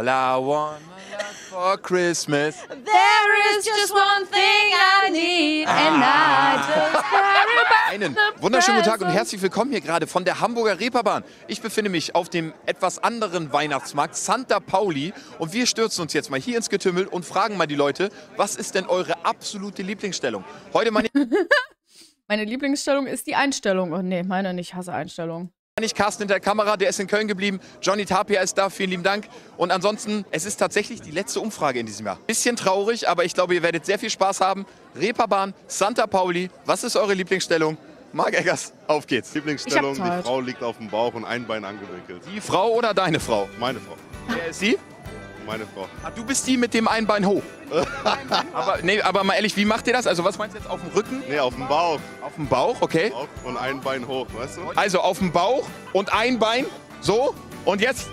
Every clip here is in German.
All I want for Christmas. There is just one thing I need and I just care about Einen the wunderschönen guten Tag und present. herzlich willkommen hier gerade von der Hamburger Reeperbahn. Ich befinde mich auf dem etwas anderen Weihnachtsmarkt Santa Pauli und wir stürzen uns jetzt mal hier ins Getümmel und fragen mal die Leute, was ist denn eure absolute Lieblingsstellung? Heute Meine Lieblingsstellung ist die Einstellung. Oh nee, meine nicht. Ich hasse Einstellungen. nicht Carsten hinter der Kamera, der ist in Köln geblieben. Johnny Tapia ist da, vielen lieben Dank. Und ansonsten, es ist tatsächlich die letzte Umfrage in diesem Jahr. Bisschen traurig, aber ich glaube, ihr werdet sehr viel Spaß haben. Reeperbahn, Santa Pauli, was ist eure Lieblingsstellung? Marc Eggers, auf geht's. Lieblingsstellung, Ich hab Zeit. die Frau liegt auf dem Bauch und ein Bein angewickelt. Die Frau oder deine Frau? Meine Frau. Wer ist sie? Meine Frau. Ah, du bist die mit dem einen Bein hoch. aber mal ehrlich, wie macht ihr das? Also was meinst du jetzt, auf dem Rücken? Nee, auf dem Bauch. Auf dem Bauch, okay. Und ein Bein hoch, weißt du? Also auf dem Bauch und ein Bein, so. Und jetzt?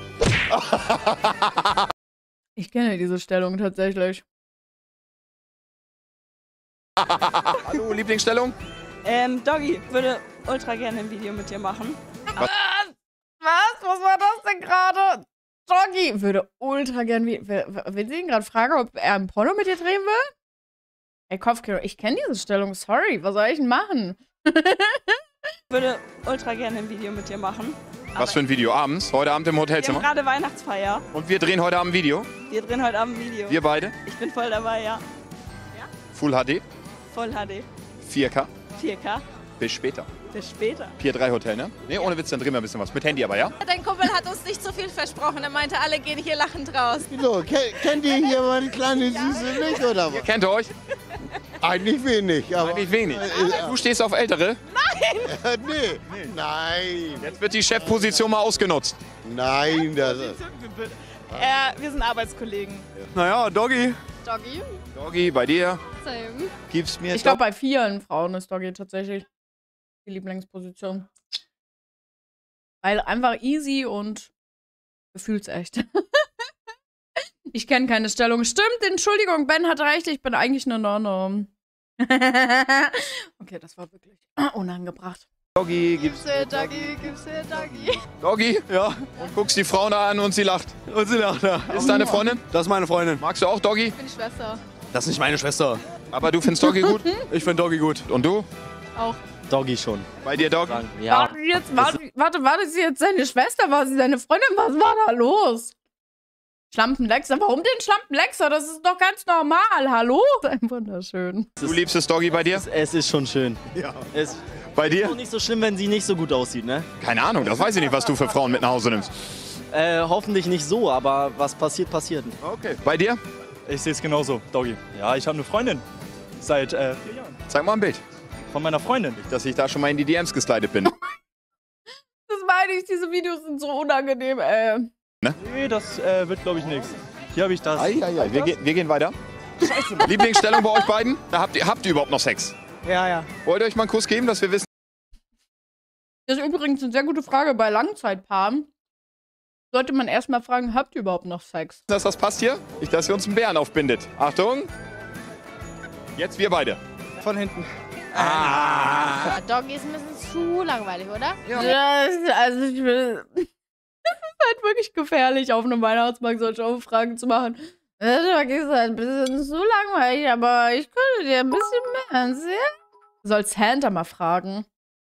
Ich kenne diese Stellung tatsächlich. Hallo, Lieblingsstellung? Doggy, würde ultra gerne ein Video mit dir machen. Was? Was war das denn gerade? Doggy würde ultra gern will sie ihn gerade fragen, ob er ein Porno mit dir drehen will? Ey, Kopfkino, ich kenne diese Stellung, sorry. Was soll ich denn machen? Würde ultra gerne ein Video mit dir machen. Was für ein Video? Abends? Heute Abend im Wir haben Hotelzimmer? gerade Weihnachtsfeier. Und wir drehen heute Abend ein Video? Wir drehen heute Abend ein Video. Wir beide? Ich bin voll dabei, ja. Full HD? Voll HD. 4K? 4K. Bis später. Bis später. Pier 3 Hotel, ne? Ne, ohne Witz, dann drehen wir ein bisschen was. Mit Handy aber, ja? Dein Kumpel hat uns nicht zu viel versprochen. Er meinte, alle gehen hier lachend raus. So, kennt ihr hier mal die kleine Süße nicht, oder was? Kennt ihr euch? Eigentlich wenig, aber... Eigentlich wenig. Du stehst auf Ältere? Nee, nein, Jetzt wird die Chefposition mal ausgenutzt. nein, das ist... Wir sind Arbeitskollegen. Naja, Doggy. Doggy, Doggy, bei dir? same. Gib's mir Ich glaube, bei vielen Frauen ist Doggy tatsächlich die Lieblingsposition. Weil einfach easy und gefühlsecht. Ich kenne keine Stellung. Stimmt, Entschuldigung, Ben hat recht, ich bin eigentlich eine Nonne. Okay, das war wirklich unangebracht. Doggy, gib's Gib's her, Doggy, gib's her, Doggy. Doggy? Ja. Und guckst die Frau da an und sie lacht. Und sie lacht, ja. Ist deine Freundin? Das ist meine Freundin. Magst du auch Doggy? Ich bin die Schwester. Das ist nicht meine Schwester. Aber du findest Doggy gut? Ich finde Doggy gut. Und du? Auch. Doggy schon. Bei dir, Doggy? Ja. War das jetzt seine Schwester? War sie seine Freundin? Was war da los? Schlampenlexer? Warum den Schlampenlexer? Das ist doch ganz normal. Hallo? Wunderschön. Du liebst es Doggy bei dir? Es ist schon schön. Ja. Es Bei ist dir? auch nicht so schlimm, wenn sie nicht so gut aussieht, ne? Keine Ahnung, das weiß ich nicht, was du für Frauen mit nach Hause nimmst. Hoffentlich nicht so, aber was passiert, passiert. Okay. Bei dir? Ich sehe es genauso, Doggy. Ja, ich habe eine Freundin. Seit 4 Jahren. Zeig mal ein Bild. Von meiner Freundin. Dass ich da schon mal in die DMs geslidet bin. Das meine ich, diese Videos sind so unangenehm, ey. Nee, das wird, glaube ich, nichts. Hier habe ich das. Eieiei, wir gehen weiter. Scheiße. Lieblingsstellung bei euch beiden? Da habt ihr überhaupt noch Sex? Ja, ja. Wollt ihr euch mal einen Kuss geben, dass wir wissen? Das ist übrigens eine sehr gute Frage bei Langzeitpaaren. Sollte man erstmal fragen, habt ihr überhaupt noch Sex? Dass das passt hier? Nicht, dass ihr uns einen Bären aufbindet. Achtung. Jetzt wir beide. Von hinten. Ja, Doggy ist ein bisschen zu langweilig, oder? Also ich will... Das ist halt wirklich gefährlich, auf einem Weihnachtsmarkt solche Umfragen zu machen. Doggy ist halt ein bisschen zu langweilig, aber ich könnte dir ein bisschen mehr ansehen. Du sollst Santa mal fragen.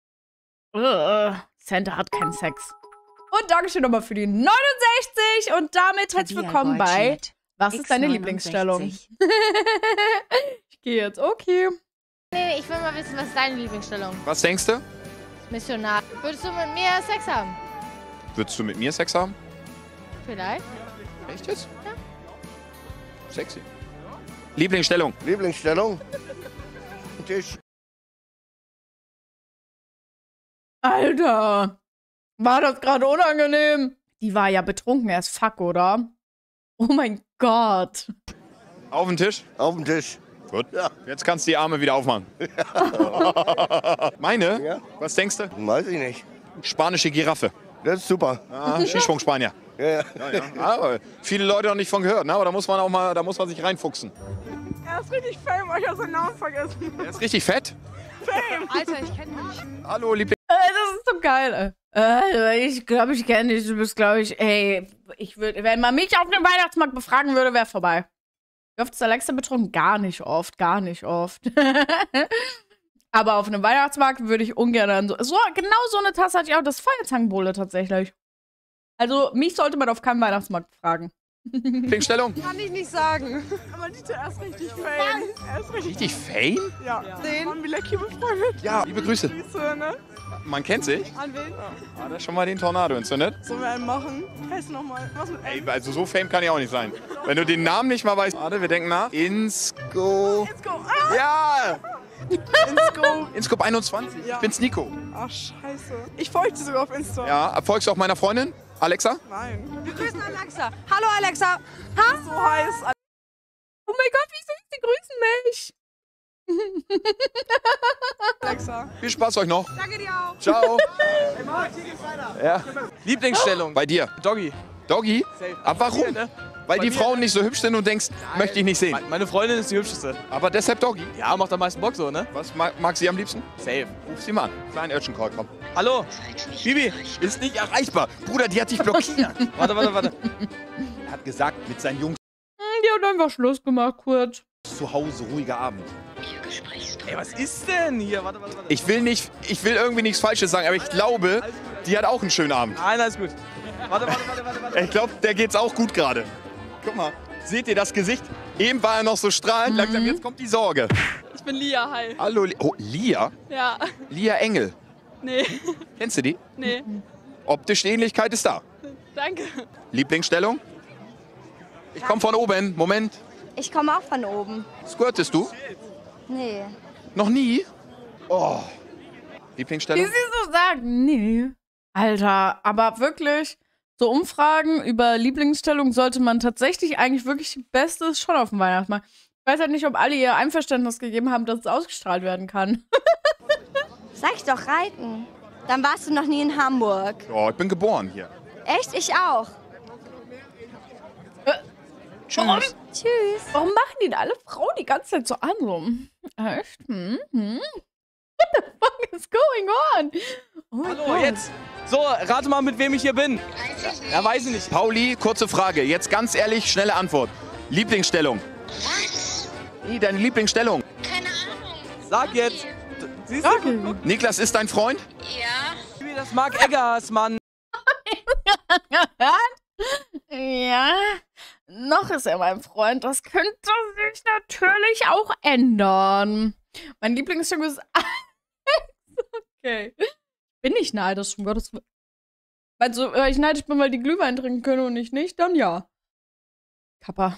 Santa hat keinen Sex. Und Dankeschön nochmal für die 69 und damit herzlich willkommen bei Was ist deine Lieblingsstellung? Ich gehe jetzt, okay. Nee, ich will mal wissen, was ist deine Lieblingsstellung? Was denkst du? Missionar. Würdest du mit mir Sex haben? Würdest du mit mir Sex haben? Vielleicht. Echt jetzt? Ja. Sexy. Lieblingsstellung. Lieblingsstellung? Tisch. Alter, war das gerade unangenehm? Die war ja betrunken as fuck, oder? Oh mein Gott. Auf den Tisch. Auf dem Tisch. Gut. Ja. Jetzt kannst du die Arme wieder aufmachen. Meine? Ja. Was denkst du? Weiß ich nicht. Spanische Giraffe. Das ist super. Ah, Skisprung-Spanier. Ja, ja. Aber viele Leute noch nicht von gehört, ne? Aber da muss man auch mal, da muss man sich reinfuchsen. Er ist richtig fame, aber ich habe seinen Namen vergessen. Der ist richtig fett. Alter, ich kenne dich. Hallo, Liebling. Das ist so geil, ey. Ich glaube, ich kenne dich. Du bist, glaube ich, ey, wenn man mich auf dem Weihnachtsmarkt befragen würde, wäre vorbei. Wie oft ist Alexa betrunken? Gar nicht oft. Aber auf einem Weihnachtsmarkt würde ich ungern genau so eine Tasse hatte ich auch. Das Feuerzangenbowle tatsächlich. Also, mich sollte man auf keinem Weihnachtsmarkt fragen. Lieblingsstellung? Kann ich nicht sagen. Aber Dieter, er ist richtig Fame. Richtig Fame? Ja. Den haben wir Lecky befreundet. Ja, liebe Grüße. Grüße, ne? Man kennt sich. An wen? Hat er schon mal den Tornado entzündet? Sollen wir einen machen? Heißt nochmal. Was mit Ey, also so Fame kann ich auch nicht sein. Wenn du den Namen nicht mal weißt. Warte, wir denken nach. Insco. Ja! Inscope 21. Ja. Ich bin's Nico. Ach, scheiße. Ich folge dir sogar auf Insta. Ja, folgst du auch meiner Freundin? Alexa? Nein. Wir grüßen Alexa. Hallo Alexa. So heiß. Oh mein Gott, wie süß, die grüßen mich. Alexa. Viel Spaß euch noch. Danke dir auch. Ciao. Ja. Lieblingsstellung. Bei dir. Doggy. Doggy? Aber warum? Hier, ne? Weil Bei die mir, Frauen ne? nicht so hübsch sind und denkst, möchte ich nicht sehen. Meine Freundin ist die hübscheste. Aber deshalb Doggy. Ja, macht am meisten Bock so, ne? Was mag sie am liebsten? Safe. Ruf sie mal an. Kleinen Urgent Call, komm. Hallo? Bibi. Ist nicht erreichbar. Bruder, die hat dich blockiert. Warte. Er hat gesagt, mit seinen Jungs Die hat einfach Schluss gemacht, kurz. zu Hause, ruhiger Abend. Ey, was ist denn hier? Warte. Ich will irgendwie nichts Falsches sagen, aber ich glaube, die hat auch einen schönen Abend. Nein, alles gut. Warte. Ich glaube, der geht's auch gut gerade. Guck mal, seht ihr das Gesicht? Eben war er noch so strahlend, langsam jetzt kommt die Sorge. Ich bin Lia, hi. Hallo, Lia? Ja. Lia Engel. Nee. Kennst du die? Nee. Optische Ähnlichkeit ist da. Danke. Lieblingsstellung? Ich komme von oben. Moment. Ich komme auch von oben. Squirtest du? Nee. Noch nie? Oh. Wie Lieblingsstellung? sie so sagen, nee. Alter, aber wirklich, so Umfragen über Lieblingsstellung sollte man tatsächlich eigentlich wirklich die beste ist schon auf dem Weihnachtsmarkt. Ich weiß halt nicht, ob alle ihr Einverständnis gegeben haben, dass es ausgestrahlt werden kann. Sag ich doch, reiten. Dann warst du noch nie in Hamburg. Oh, ich bin geboren hier. Echt? Ich auch. Tschüss. Tschüss. Warum machen die denn alle Frauen die ganze Zeit so an? So? Echt? What the fuck is going on? Oh mein Hallo, Gott. jetzt. So, rate mal, mit wem ich hier bin. Ja, weiß ich nicht. Pauli, kurze Frage. Jetzt ganz ehrlich, schnelle Antwort. Lieblingsstellung. Was? Nee, deine Lieblingsstellung. Sag jetzt. Siehst du? Niklas ist dein Freund? Bibi, das Mark Eggers, Mann. Ja, noch ist er mein Freund. Das könnte sich natürlich auch ändern. Mein Lieblingssong ist okay. Bin ich neidisch, um Gottes Willen. Also, ich neidisch bin, weil die Glühwein trinken können und ich nicht, dann ja. Kappa.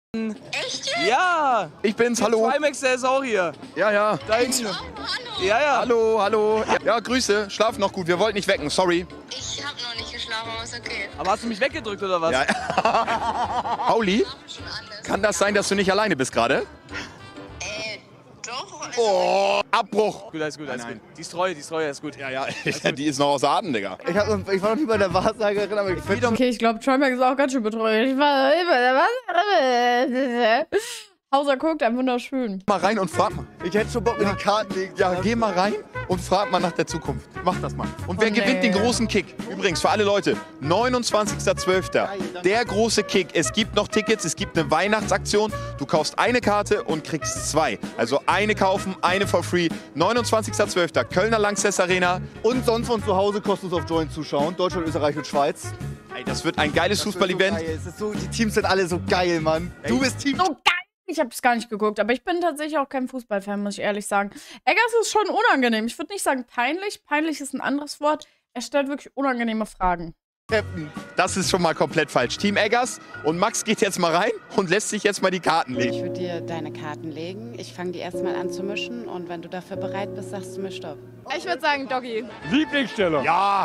Ja. Ich bin's, hallo. Trimax, der ist auch hier. Ja. Da hinten. Ja. Hallo. Ja, Grüße. Schlaf noch gut. Wir wollten nicht wecken, sorry. Ich hab noch nicht geschlafen, aber ist okay. Aber hast du mich weggedrückt oder was? Ja. Pauli, kann das sein, dass du nicht alleine bist gerade? Doch. Oh, Abbruch. Gut, alles gut. Nein. Die ist treu, ist gut. Ja, die ist noch außer Atem, Digga. Ich war noch nie bei der Wahrsagerin, aber ich finde Okay, ich glaube, Trimax ist auch ganz schön betreuert. Ich war Hauser guckt, ein wunderschön. Mal rein und frag mal. ich hätte schon Bock mit den Karten legen. Ja, geh mal rein und frag mal nach der Zukunft. Mach das mal. Und wer gewinnt den großen Kick? Übrigens, für alle Leute, 29.12. Der große Kick. Es gibt noch Tickets, es gibt eine Weihnachtsaktion. Du kaufst eine Karte und kriegst zwei. Also eine kaufen, eine for free. 29.12. Kölner Lanxess Arena. Und sonst von zu Hause kostenlos auf Join zuschauen. Deutschland, Österreich und Schweiz. Ey, das wird ein geiles Fußball-Event. So, die Teams sind alle so geil, Mann. Du bist Team. So geil! Ich habe es gar nicht geguckt, aber ich bin tatsächlich auch kein Fußballfan, muss ich ehrlich sagen. Eggers ist schon unangenehm. Ich würde nicht sagen peinlich. Peinlich ist ein anderes Wort. Er stellt wirklich unangenehme Fragen. Das ist schon mal komplett falsch. Team Eggers und Max geht jetzt mal rein und lässt sich jetzt mal die Karten legen. Ich würde dir deine Karten legen. Ich fange die erstmal an zu mischen und wenn du dafür bereit bist, sagst du mir Stopp. Ich würde sagen Doggy. Lieblingsstellung. Ja.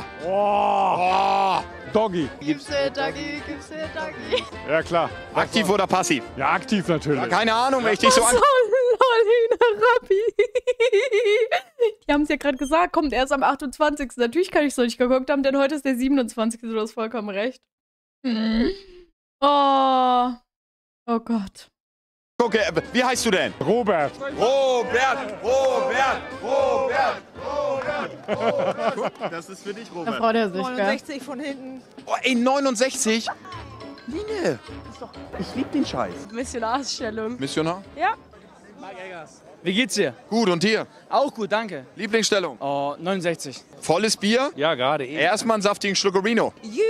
Doggy. Gib's dir Doggy. Ja, klar. Aktiv oder passiv? Ja, aktiv natürlich. Ja, keine Ahnung, wenn ich dich so an... Rappi. Die haben es ja gerade gesagt, kommt erst am 28. Natürlich kann ich es noch nicht geguckt haben, denn heute ist der 27. Du hast vollkommen recht. Oh Gott. Okay, wie heißt du denn? Robert. Robert. Das ist für dich, Da Robert. freut er sich, gell? 69 von hinten. Oh, ey, 69? Line, ich lieb den Scheiß. Missionarsstellung. Missionar? Ja. Wie geht's dir? Gut, und dir? Auch gut, danke. Lieblingsstellung? Oh, 69. Volles Bier? Ja, gerade eben. Erstmal einen saftigen Schluckerino.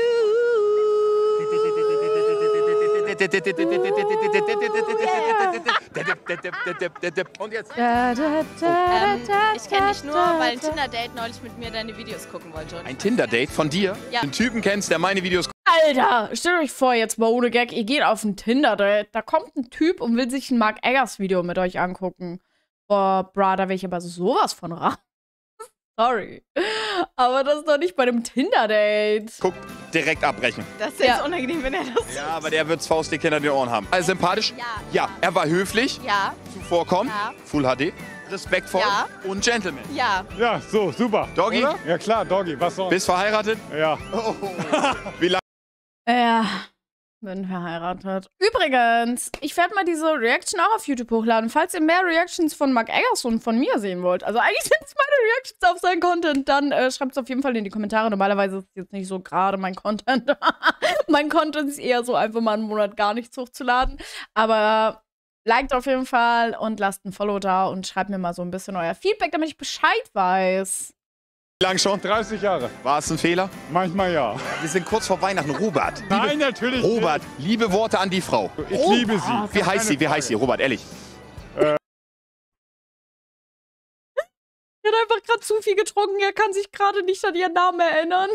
Und jetzt? Ich kenne dich nur, weil ein Tinder-Date neulich mit mir deine Videos gucken wollte. Ein Tinder-Date von dir? Ja. Den Typen kennst, der meine Videos guckt. Alter, stellt euch vor, jetzt mal ohne Gag, ihr geht auf ein Tinder-Date, da kommt ein Typ und will sich ein Mark Eggers-Video mit euch angucken. Boah, bra, da will ich aber sowas von raus. Sorry. Aber das ist doch nicht bei einem Tinder-Date. Guck, direkt abbrechen. Das ist jetzt unangenehm, wenn er das... Ja, aber der wird's faustdick hinter den Ohren haben. Also sympathisch? Ja. Ja. Er war höflich, Ja. zuvorkommend, Ja. Full HD, respektvoll Ja. und Gentleman. Ja. Ja, so, super. Doggy? Oder? Ja klar, Doggy, was sonst? Bist verheiratet? Ja. Wie lange? Ja, bin verheiratet. Übrigens, ich werde mal diese Reaction auch auf YouTube hochladen, falls ihr mehr Reactions von Mark Eggers und von mir sehen wollt. Also eigentlich sind es meine Reactions auf seinen Content. Dann schreibt es auf jeden Fall in die Kommentare. Normalerweise ist es jetzt nicht so gerade mein Content. Mein Content ist eher so einfach mal einen Monat gar nichts hochzuladen. Aber liked auf jeden Fall und lasst ein Follow da und schreibt mir mal so ein bisschen euer Feedback, damit ich Bescheid weiß. Wie lange schon? 30 Jahre. War es ein Fehler? Manchmal ja. Wir sind kurz vor Weihnachten. Robert. Nein, natürlich Robert, liebe Worte an die Frau. nicht. Ich liebe sie. Wie heißt sie? Wie heißt sie? Robert, ehrlich. Er hat einfach gerade zu viel getrunken. Er kann sich gerade nicht an ihren Namen erinnern.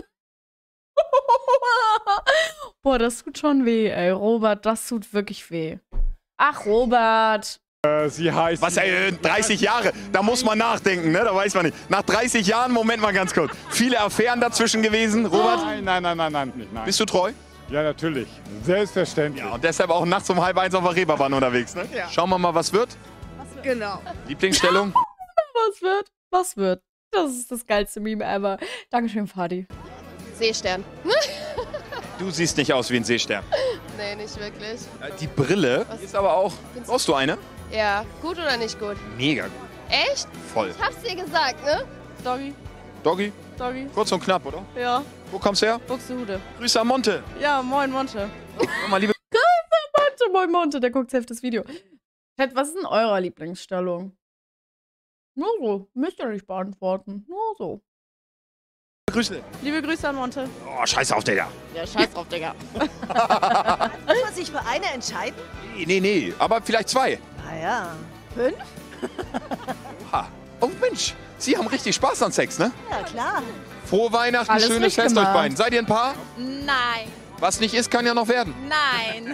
Boah, das tut schon weh, ey. Robert, das tut wirklich weh. Ach, Robert. Sie heißt... Was, 30 Jahre? Da muss man nachdenken, ne? Da weiß man nicht. Nach 30 Jahren, Moment mal ganz kurz. Viele Affären dazwischen gewesen, Robert? Nein, nicht. Nein. Bist du treu? Ja, natürlich. Selbstverständlich. Ja, und deshalb auch nachts um 12:30 auf der Reeperbahn unterwegs, ne? Ja. Schauen wir mal, was wird. Genau. Lieblingsstellung? Was wird? Was wird? Das ist das geilste Meme ever. Dankeschön, Fadi. Seestern. Du siehst nicht aus wie ein Seestern. Nee, nicht wirklich. Die Brille ist aber auch... Brauchst du eine? Ja, gut oder nicht gut? Mega gut. Echt? Voll. Ich hab's dir gesagt, ne? Doggy. Doggy? Doggy. Kurz und knapp, oder? Ja. Wo kommst du her? Buxtehude. Grüße an Monte. Ja, moin Monte. Mal liebe... Monte, moin Monte, der guckt selbst das Video. Chat, was ist denn eure Lieblingsstellung? Nur so. Müsst ihr nicht beantworten. Nur so. Grüße. Liebe Grüße an Monte. Oh, scheiß auf, Digga. Ja, scheiß drauf, Digga. Muss man sich für eine entscheiden? Nee. Aber vielleicht 2. Naja. 5? Ha. Oh Mensch, Sie haben richtig Spaß an Sex, ne? Ja, klar. Frohe Weihnachten, Alles schönes richtig Fest euch gemacht. beiden. Seid ihr ein Paar? Nein. Was nicht ist, kann ja noch werden. Nein.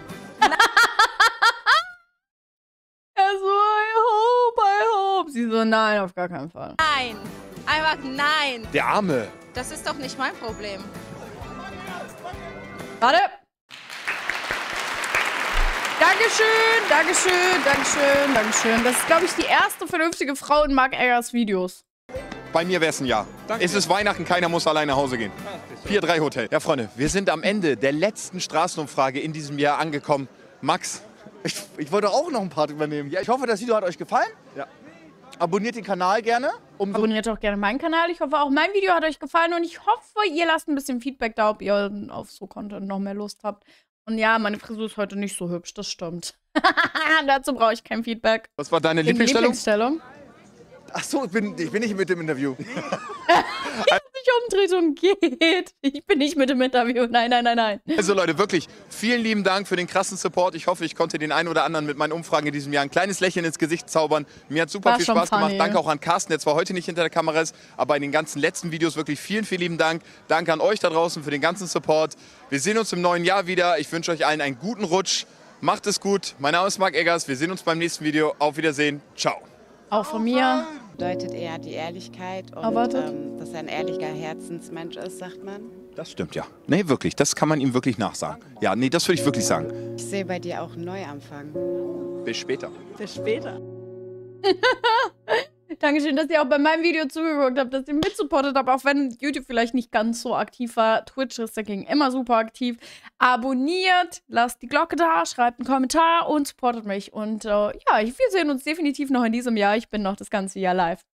Er so, I hope. Sie so, nein, auf gar keinen Fall. Nein. Einfach nein. Der Arme. Das ist doch nicht mein Problem. Warte. Dankeschön. Das ist, glaube ich, die erste vernünftige Frau in Mark Eggers Videos. Bei mir wäre es ein Ja. Es ist Weihnachten, keiner muss alleine nach Hause gehen. Pier 3 Hotel. Ja, Freunde, wir sind am Ende der letzten Straßenumfrage in diesem Jahr angekommen. Max, Ich wollte auch noch einen Part übernehmen. Ja, ich hoffe, das Video hat euch gefallen. Ja. Abonniert den Kanal gerne. Abonniert auch gerne meinen Kanal. Ich hoffe, auch mein Video hat euch gefallen und ich hoffe, ihr lasst ein bisschen Feedback da, ob ihr auf so Content noch mehr Lust habt. Und ja, meine Frisur ist heute nicht so hübsch, das stimmt. Dazu brauche ich kein Feedback. Was war deine Lieblingsstellung? Ach so, ich bin nicht mit dem Interview. Nicht Umdrehung geht. Ich bin nicht mit dem Interview. Nein. Also Leute, wirklich, vielen lieben Dank für den krassen Support. Ich hoffe, ich konnte den einen oder anderen mit meinen Umfragen in diesem Jahr ein kleines Lächeln ins Gesicht zaubern. Mir hat super War viel schon Spaß gemacht. funny. Danke auch an Carsten, der zwar heute nicht hinter der Kamera ist, aber in den ganzen letzten Videos wirklich vielen lieben Dank. Danke an euch da draußen für den ganzen Support. Wir sehen uns im neuen Jahr wieder. Ich wünsche euch allen einen guten Rutsch. Macht es gut. Mein Name ist Mark Eggers. Wir sehen uns beim nächsten Video. Auf Wiedersehen. Ciao. Auch von mir. Bedeutet eher die Ehrlichkeit und Erwartet. dass er ein ehrlicher Herzensmensch ist, sagt man. Das stimmt, ja. Nee, wirklich. Das kann man ihm wirklich nachsagen. Ja, nee, das würde ich wirklich sagen. Ich sehe bei dir auch einen Neuanfang. Bis später. Bis später. Dankeschön, dass ihr auch bei meinem Video zugeguckt habt, dass ihr mitsupportet habt, auch wenn YouTube vielleicht nicht ganz so aktiv war. Twitch ist dagegen immer super aktiv. Abonniert, lasst die Glocke da, schreibt einen Kommentar und supportet mich. Und ja, wir sehen uns definitiv noch in diesem Jahr. Ich bin noch das ganze Jahr live.